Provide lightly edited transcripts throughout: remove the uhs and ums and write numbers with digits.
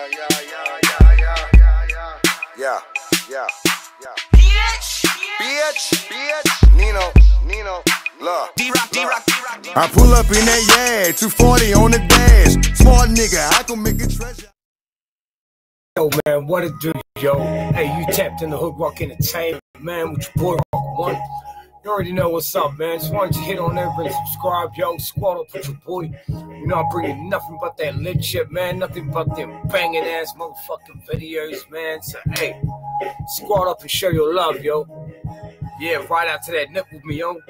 Bitch, Nino, love. I pull up in that 240 on the dash. Smart nigga, I can make a treasure. Yo, man, what it do, yo? Hey, you tapped in the Hood Rock Entertainment, man, with your boy Rock One. You already know what's up, man. So why don't you hit on there and subscribe, yo? Squad up with your boy. You know, I bring you nothing but that lit shit, man. Nothing but them banging ass motherfucking videos, man. So, hey, squad up and show your love, yo. Yeah, right out to that nip with me, yo.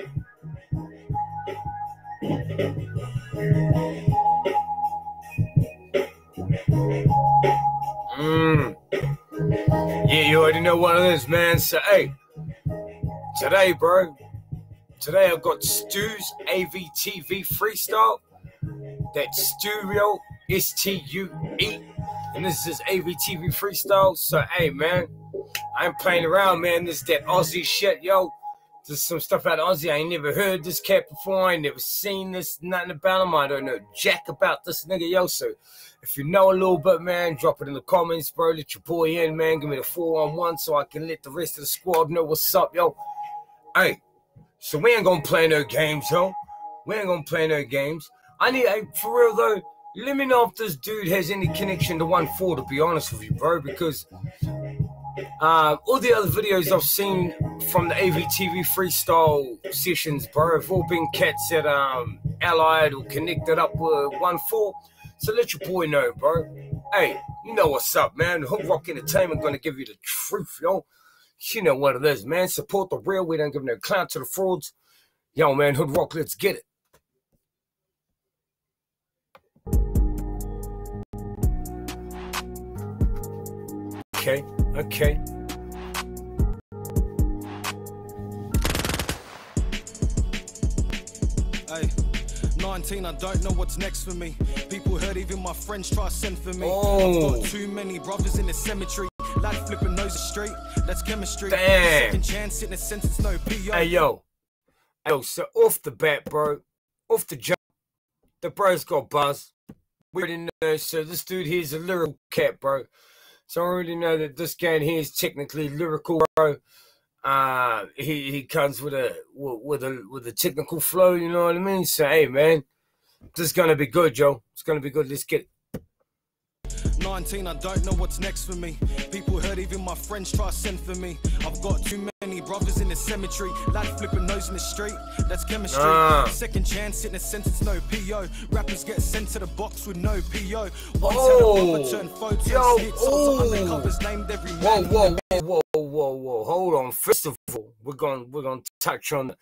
Yeah, you already know what it is, man. So, hey, today, bro, I've got Stu's AVTV Freestyle. That's Stu, S-T-U-E. And this is AVTV Freestyle. So, hey, man, I ain't playing around, man. This is that Aussie shit, yo. There's some stuff out of Aussie. I ain't never heard this cat before. I ain't never seen this, nothing about him. I don't know jack about this nigga, yo. So, if you know a little bit, man, drop it in the comments, bro. Let your boy in, man. Give me the 4-on-1 so I can let the rest of the squad know what's up, yo. Hey, so we ain't gonna play no games, yo. We ain't gonna play no games. Hey, for real, though, let me know if this dude has any connection to 1-4, to be honest with you, bro, because all the other videos I've seen from the AVTV freestyle sessions, bro, have all been cats that allied or connected up with 1-4. So let your boy know, bro. Hey, you know what's up, man. Hood Rock Entertainment gonna give you the truth, yo. You know what it is, man. Support the real. We don't give no clout to the frauds. Yo, man, Hood Rock, let's get it. Okay. 19, I don't know what's next for me. People heard even my friends try to send for me. I've got too many brothers in the cemetery. Lad flipping noses straight, that's chemistry. Damn. Second chance, sitting a sentence, no PO. Hey, yo, so off the bat, bro, off the jump, the bro's got buzz. We already know, so this dude here's a lyrical cat, bro. So I already know that this guy here is technically lyrical, bro. He comes with a technical flow, you know what I mean? So hey, man, this is gonna be good, yo. It's gonna be good. Let's get it. 19, I don't know what's next for me. People heard even my friends try to send for me. I've got too many brothers in the cemetery. Lad flipping nose in the street, that's chemistry. Second chance, sitting a sentence, no PO. Rappers get sent to the box with no PO. Once had a brother turn photos, hits, also undercovers named every man. Whoa. Hold on. First of all, we're gonna touch on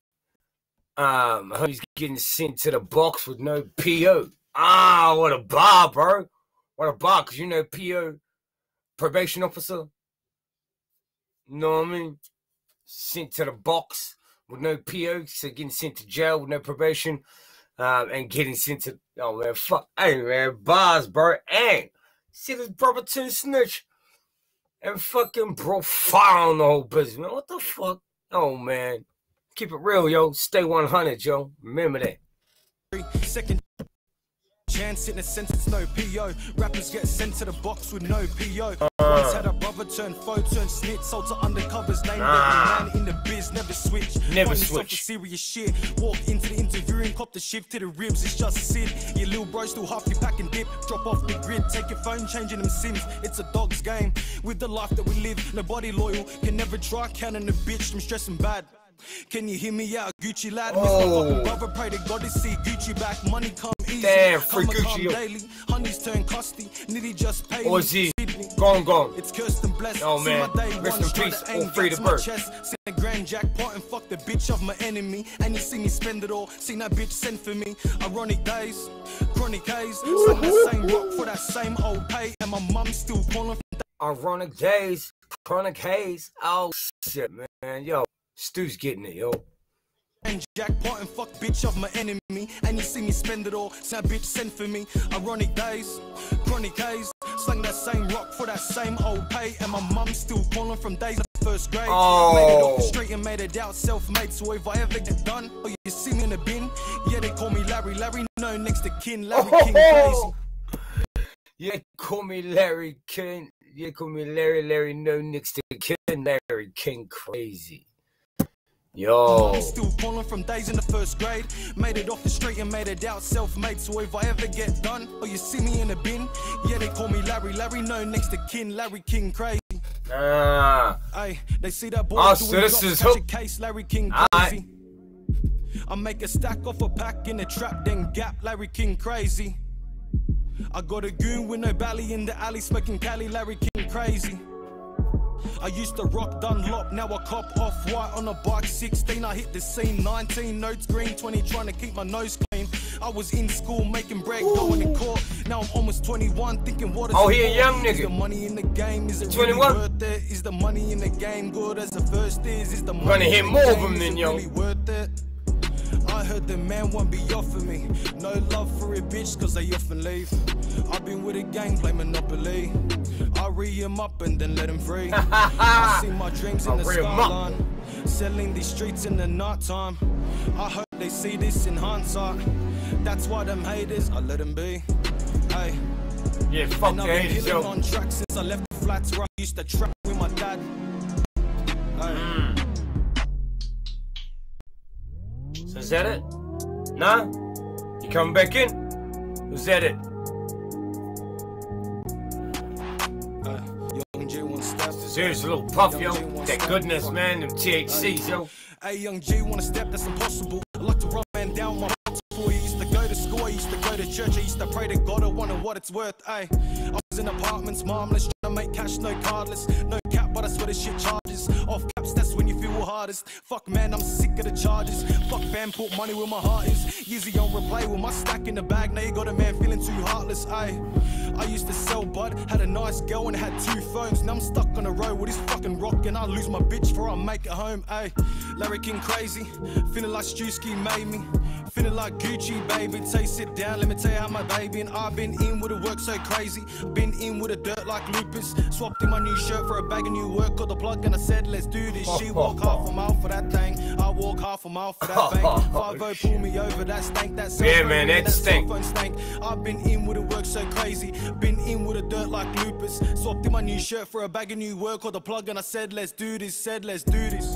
how he's getting sent to the box with no PO. What a bar, bro. What a bar, because you know PO, probation officer. You know what I mean? Sent to the box with no PO, so getting sent to jail with no probation, and getting sent to, oh man, fuck. Hey man, bars, bro. Hey, see this brother turn snitch and fucking bro fire on the whole business, man. What the fuck? Oh man. Keep it real, yo. Stay 100, yo. Remember that. Second chance, sitting a sentence, no PO. Rappers get sent to the box with no PO. Once had a brother turn foe, turn snitch, sold to undercovers, named every man in the biz, never switch. Never switch. Serious shit. Walk into the interview and cop the shift to the ribs, it's just Sid. Your little bro still half your pack and dip. Drop off the grid, take your phone, changing them sims. It's a dog's game. With the life that we live, nobody loyal. Can never try counting the bitch, I'm stressing bad. Can you hear me out, Gucci lad? Miss my fucking brother, pray to God to see Gucci back. Money come easy. Damn, free come Gucci. daily. Honeys turn custody. Nitty just paid. Ozzy, gone. It's cursed and blessed. Oh man, rest in peace. All free to birth. Seen a grand jackpot and fuck the bitch of my enemy. And you see me spend it all. Seen that bitch send for me. Ironic days, chronic haze. Slang that same rock for that same old pay. And my mum still calling for that. Ironic days, chronic haze. Oh shit, man, yo. Stu's getting it, yo. And jackpot and fuck bitch of my enemy. And you see me spend it all. So that bitch send for me. Ironic days, chronic haze. Slang that same rock for that same old pay. And my mum still calling from days of first grade. Made it off the street and made it out self-made. So if I ever get done, or you see me in the bin, yeah, they call me Larry. Larry no next to kin. Larry King crazy. Yeah, call me Larry King. Yeah, call me Larry no next to King. Larry King crazy. Yo. Still calling from days in the first grade. Made it off the street and made it out self-made. So if I ever get done, or you see me in a bin, yeah, they call me Larry no next to King. Larry King crazy. Hey, they see that boy doing so this is a case, Larry King crazy. I make a stack off a pack in a trap, then gap, Larry King crazy. I got a goon with no belly in the alley, smoking Cali, Larry King crazy. I used to rock Dunlop, now I cop off-white on a bike. 16, I hit the scene. 19, notes green. 20, trying to keep my nose clean. I was in school making bread, going to court. Now I'm almost 21, thinking what is he a young nigga. Is the money in the game, is it 21? really worth it? Is the money in the game good as the first is the money gonna hit more of them than yo. Really worth it? I heard the man won't be off of me. No love for a bitch, cause they often leave. I've been with a gang, play Monopoly. I re him up and then let him free. I see my dreams in the skyline. Selling these streets in the night time. I hope they see this in hindsight. That's why them haters, I let them be. Hey. Yeah, fuck the haters, yo. On track since I left the flats where I used to trap with my dad. Hey. So is that it? Nah? You coming back in? Is that it? Here's a little puff, yo. That goodness, man. Them THCs, yo. Hey, Young G, wanna step? That's impossible. I like to run man down my multiple. I used to go to school, I used to go to church, I used to pray to God, I wonder what it's worth. Ay, I was in apartments, marmless, trying to make cash, no cardless, no cap, but I swear this shit charges. Off caps, that's when you feel hardest. Fuck man, I'm sick of the charges. Fuck fam, put money where my heart is. Yeezy on replay with my stack in the bag. Now you got a man feeling too heartless. Ay, I used to sell bud, had a nice girl and had 2 phones. Now I'm stuck on the road with this fucking rock and I lose my bitch before I make it home. Ay, Larry King crazy, feeling like Stewski made me. Feeling like Gucci, baby. Say sit down, let me tell you how my baby. And I've been in with the work so crazy. Been in with the dirt like lupus. Swapped in my new shirt for a bag of new work. Got the plug and I said, let's do this. She walk half a mile for that thing. I walk half a mile for that bank. 5-0 pull me over that stank. That yeah, man, that stank. I've been in with the work so crazy. Been in with the dirt like lupus. Swapped in my new shirt for a bag of new work. Got the plug and I said, let's do this. Said, let's do this.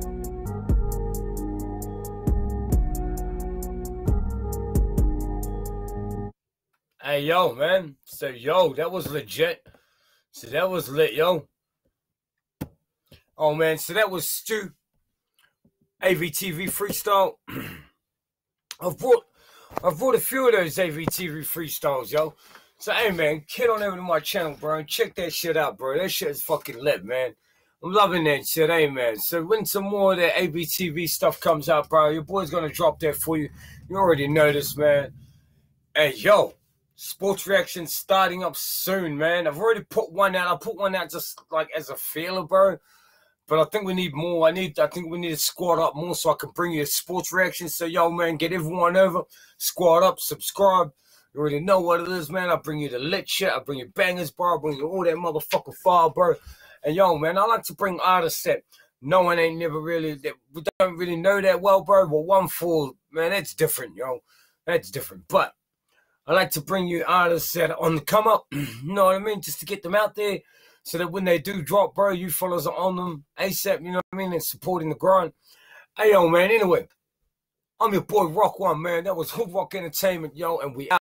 Hey, yo, man. So, yo, that was legit. So, that was lit, yo. Oh, man. So, that was Stu. AVTV freestyle. I've brought a few of those AVTV freestyles, yo. So, hey, man, get on over to my channel, bro. And check that shit out, bro. That shit is fucking lit, man. I'm loving that shit, hey, man. So, when some more of that AVTV stuff comes out, bro, your boy's going to drop that for you. You already know this, man. Hey, yo. Sports reaction starting up soon, man. I've already put one out. I put one out just like as a feeler, bro. But I think we need more. I think we need to squad up more so I can bring you a sports reaction. So, yo, man, get everyone over. Squad up, subscribe. You already know what it is, man. I bring you the lit shit. I bring you bangers, bro. I bring you all that motherfucking fire, bro. And, yo, man, I like to bring artists that no one ain't never really, that we don't really know that well, bro. But 1-4, man, that's different, yo. That's different. But I like to bring you artists that are on the come up, you know what I mean? Just to get them out there so that when they do drop, bro, you fellas are on them ASAP, you know what I mean? And supporting the grind. Hey, yo, man, anyway, I'm your boy Rock One, man. That was Hood Rock Entertainment, yo, and we out.